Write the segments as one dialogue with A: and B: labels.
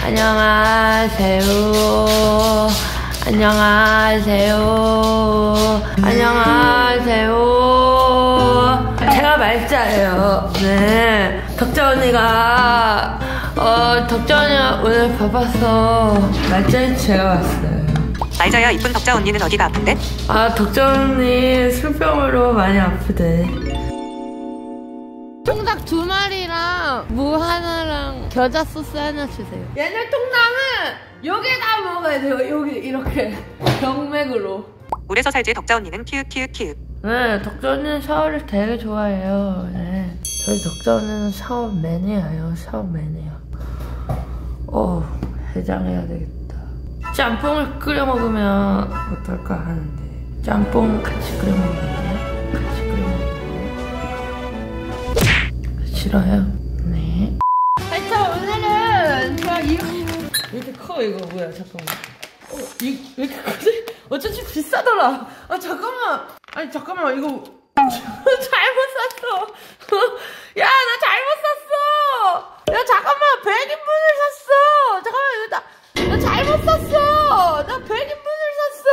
A: 안녕하세요. 안녕하세요. 안녕하세요. 제가 말자예요. 네. 덕자 언니가 오늘 바빠서 말자인 제가 왔어요.
B: 말자야, 이쁜 덕자 언니는 어디가 아픈데?
A: 덕자 언니 술병으로 많이 아프대. 통닭 2마리랑 무 하나랑 겨자 소스 하나 주세요. 옛날 통닭은 여기다 먹어야 돼요. 여기 이렇게 병맥으로.
B: 물에서 살지 덕자 언니는 키읔.
A: 네, 덕자 언니는 샤워를 되게 좋아해요. 네, 저희 덕자 언니는 샤워 매니아예요. 샤워 매니아. 해장해야 되겠다. 짬뽕을 끓여 먹으면 어떨까 하는데, 짬뽕 같이 끓여 먹을래요? 같이 끓여 먹을래요? 싫어요? 네. 하여튼 오늘은 저 이렇게 커. 이거 뭐야? 잠깐만. 왜 이렇게 크지? 어쩐지 비싸더라. 잠깐만. 아니 잠깐만, 이거 잘못 샀어. 야, 나 잘못 샀어. 야, 잠깐만, 100인분을 샀어. 잠깐만, 이거 나 잘못 샀어. 나 100인분을 샀어.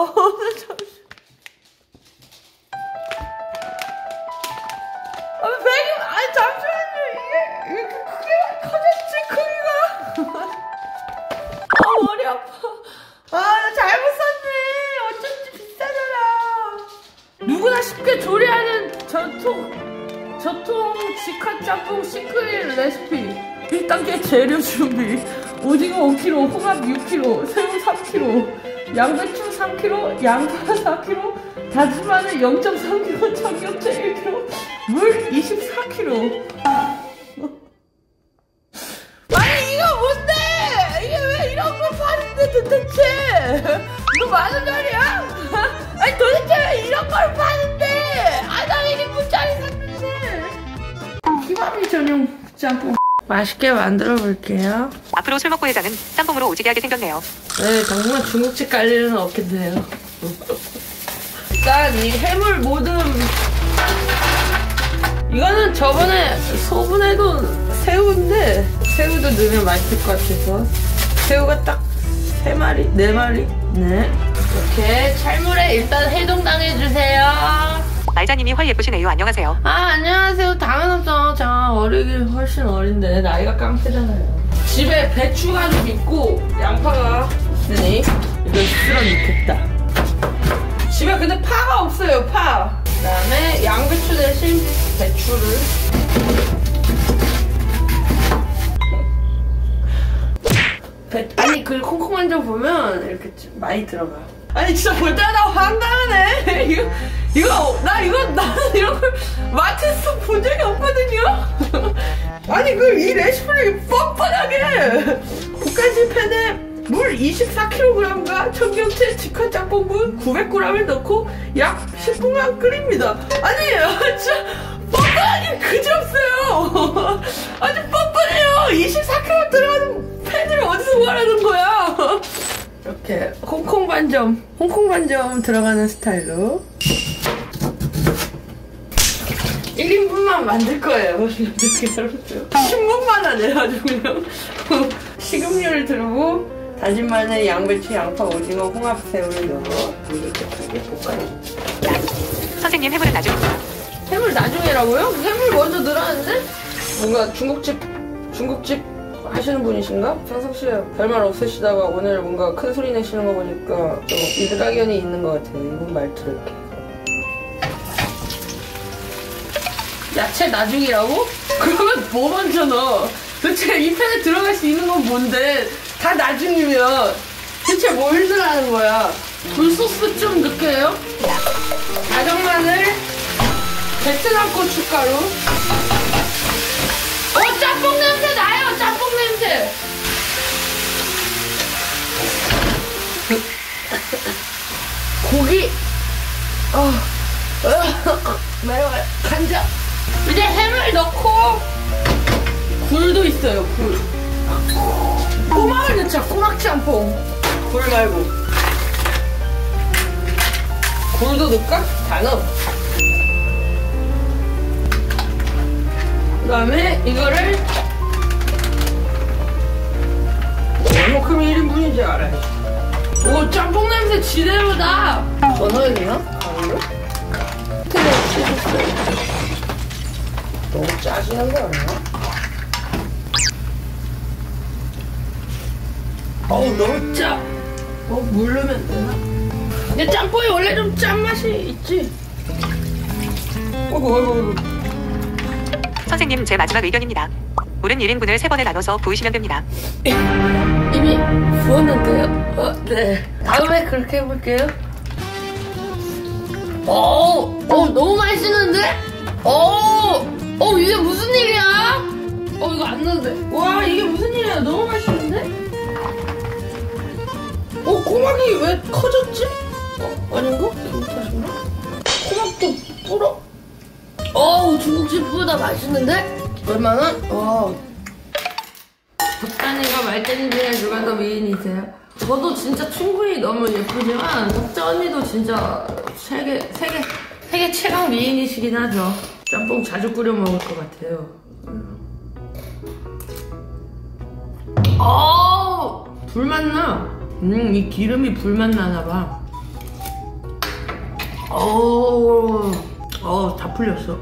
A: 아니 잠시만요. 이게 이렇게 크게 커졌지, 크기가. 머리 아파. 나 잘못 샀네. 어쩐지 비싸더라. 누구나 쉽게 조리하는 저통 직화 짬뽕 시크릿 레시피. 1단계 재료 준비. 오징어 5kg, 홍합 6kg, 새우 3kg, 양배추 3kg, 양파 4kg, 다진 마늘 0.3kg, 청경채 1kg, 물 24kg. 아니 이거 뭔데? 이게 왜 이런 거 파는데 도대체? 이거 10,000원짜리야? 아니 도대체 왜 이런 걸 파는데? 나 1인분짜리 샀는데. 희망이 전용 짬뽕 맛있게 만들어 볼게요.
B: 앞으로 술 먹고 해자는 짬뽕으로 오지게 생겼네요.
A: 네, 정말 중국집 갈 일은 없겠네요. 일단 이 해물 모듬, 이거는 저번에 소분해둔 새우인데 새우도 넣으면 맛있을 것 같아서 새우가 딱 3마리, 4마리. 네, 이렇게 찰물에 일단 해동당해주세요.
B: 말자님이 훨 예쁘시네요. 안녕하세요.
A: 안녕하세요. 당연하죠. 제가 어리긴 훨씬 어린데 나이가 깡패잖아요. 집에 배추가 좀 있고 양파가 있으니 이걸 쓸어 넣겠다. 집에 근데 파가 없어요. 파. 그 다음에 양배추 대신 배추를. 아니 그 콩콩한 점 보면 이렇게 많이 들어가. 아니 진짜 볼 때마다 황당하네. 나는 이런 걸 마트에서 본 적이 없거든요. 아니 이 레시피를 뻔뻔하게 볶아진 팬에 물 24kg과 청경채 직화 짬뽕물 900g을 넣고 약 10분간 끓입니다. 아니 진짜 뻔뻔하게 그지없어요. 아주 뻔뻔해요. 24kg 들어가는 팬을 어디서 구하라는 거야. 이렇게 홍콩 반점 들어가는 스타일로 1인분만 만들 거예요. 이렇게 10분만 하네. 아주 그냥 식용유를 두르고 다진 마늘, 양배추, 양파, 오징어, 홍합, 새우를 넣어 이렇게 볶아요.
B: 선생님, 해물은 나중에.
A: 해물 나중에라고요? 해물 먼저 넣으라는데? 뭔가 중국집 하시는 분이신가? 평상시에 별말 없으시다가 오늘 뭔가 큰 소리 내시는 거 보니까 좀 일가견이 있는 것 같아요. 이분 말투를 이렇게. 야채 나중이라고? 그러면 뭐 먼저 넣어? 도대체 이 팬에 들어갈 수 있는 건 뭔데? 다 나중이면 대체 뭘 넣으라는 거야? 굴소스 좀 넣을게요. 다정 마늘, 베트남 고춧가루. 짬뽕 냄새 나요! 짬뽕 냄새! 고기! 매워요. 간장! 이제 해물 넣고 굴도 있어요, 굴. 꼬막을 넣자, 꼬막 짬뽕. 굴 말고. 굴도 넣을까? 다 넣어. 그 다음에 이거를 맛있는 거예요. 너무 짜. 물 넣으면 되나? 근데 짬뽕이 원래 좀 짠맛이 있지. 어이구.
B: 선생님, 제 마지막 의견입니다. 물은 1인분을 3번에 나눠서 부으시면 됩니다.
A: 이미 부었는데요? 네. 다음에 그렇게 해볼게요. 너무 맛있는데? 이게 무슨 일이야? 이거 안 넣는데. 와, 이게 무슨 일이야? 너무 맛있는데? 고막이 왜 커졌지? 아닌가? 잘못하셨나? 고막도 불어? 중국집보다 맛있는데? 얼마나? 덕단이가 말쟁이 중에 누가 더 미인이세요? 저도 진짜 충분히 너무 예쁘지만 덕자 언니도 진짜 세계 최강 미인이시긴 하죠. 짬뽕 자주 끓여 먹을 것 같아요. 불맛 나. 이 기름이 불맛 나나봐. 다 풀렸어.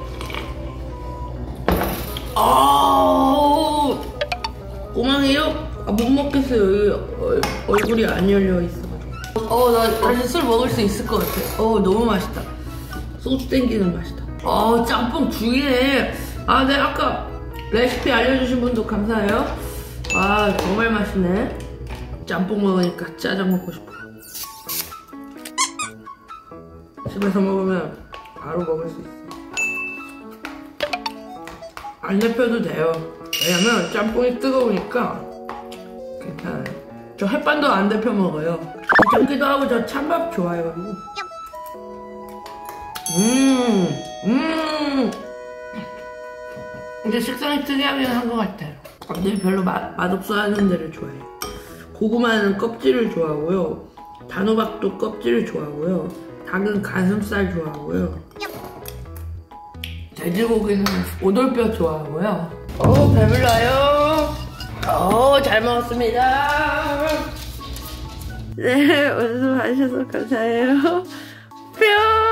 A: 고망이요? 못 먹겠어요. 여기 얼굴이 안 열려있어가지고. 나 다시 술 먹을 수 있을 것 같아. 너무 맛있다. 소주 땡기는 맛이다. 짬뽕 주의해. 네, 아까 레시피 알려주신 분도 감사해요. 정말 맛있네. 짬뽕 먹으니까 짜장 먹고 싶어. 집에서 먹으면 바로 먹을 수 있어. 안 데펴도 돼요. 왜냐면 짬뽕이 뜨거우니까 괜찮아요. 저 햇반도 안 데펴 먹어요. 귀찮기도 하고 저 찬밥 좋아해가지고. 이제 식성이 특이하긴 한 것 같아요. 근데 별로 맛없어 하는 데를 좋아해요. 고구마는 껍질을 좋아하고요. 단호박도 껍질을 좋아하고요. 닭은 가슴살 좋아하고요. 돼지고기는 오돌뼈 좋아하고요. 배불러요. 잘 먹었습니다. 네, 오늘 와주셔서 감사해요. 뿅!